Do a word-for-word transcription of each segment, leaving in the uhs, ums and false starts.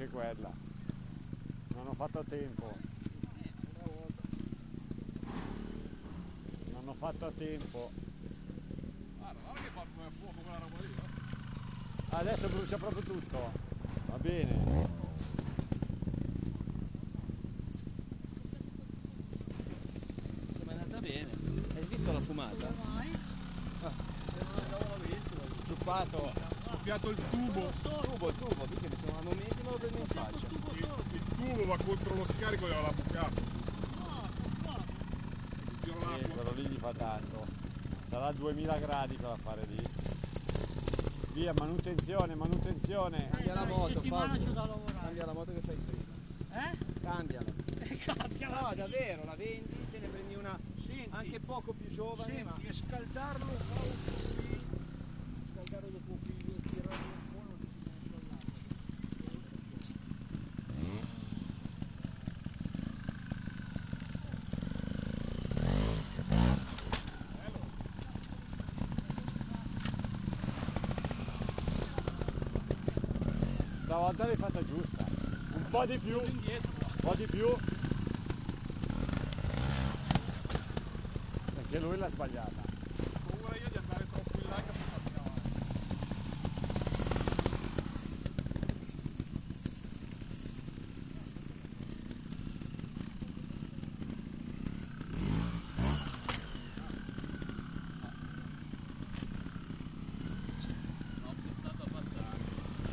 anche quella. Non ho fatto a tempo. Non ho fatto a tempo. Guarda, guarda che fa come fuoco quella roba lì, eh? Adesso brucia proprio tutto. Va bene. Come è andata bene. Hai visto la fumata? Sciuppato. Scoppiato il tubo. Tubo, il tubo, perché mi sono a momenti me lo prendo in faccia. Il, il tubo va contro lo scarico e aveva bucato. Giro Sì, l'acqua. quello lì gli fa tanto. Sarà duemila gradi quell'affare lì. Via, manutenzione, manutenzione. Cambia la moto, settimana Fabio. c'ho da lavorare. Cambia la moto che fai prima. Eh? Cambiala. Cambiala. No, davvero, la vendi, te ne prendi una Senti, anche poco più giovane, senti, ma e scaldarlo fa un profilo, scaldarlo dopo un figlio, tirarlo un po', non ti metto all'acqua. Stavolta l'hai fatta giusta. Un po' di più. Un po' di più. Perché lui l'ha sbagliata. Ho paura io di andare troppo in là che poi cambiamo. no, è stato abbastanza.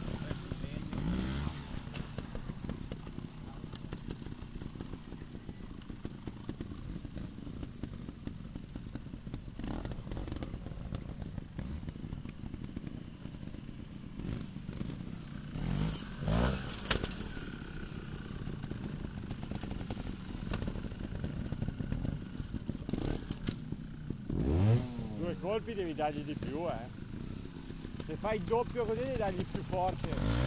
Due colpi devi dargli di più, eh. Se fai il doppio così devi dargli più forte.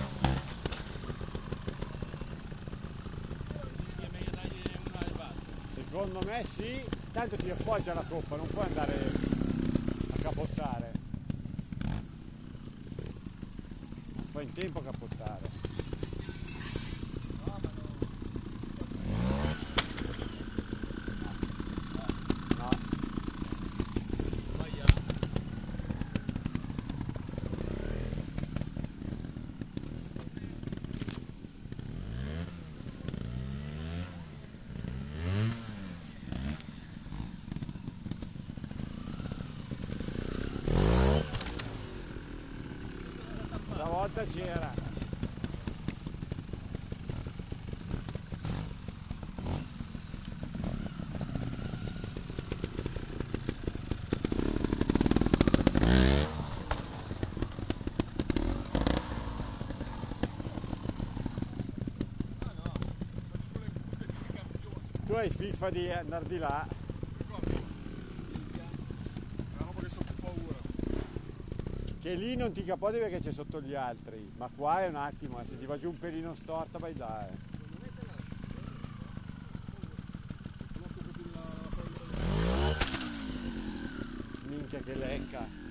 Dici che è meglio dargli una e basta. Secondo me sì, tanto ti appoggia la coppa, non puoi andare a capottare. Non fai in tempo a capottare. No, Sbagliato. stavolta c'era. Tu hai fiffa di andare di là. È una roba che so più paura. Che lì non ti capoti perché c'è sotto gli altri, ma qua è un attimo, eh, se ti va giù un pelino storto vai là. Eh. Minchia che lecca.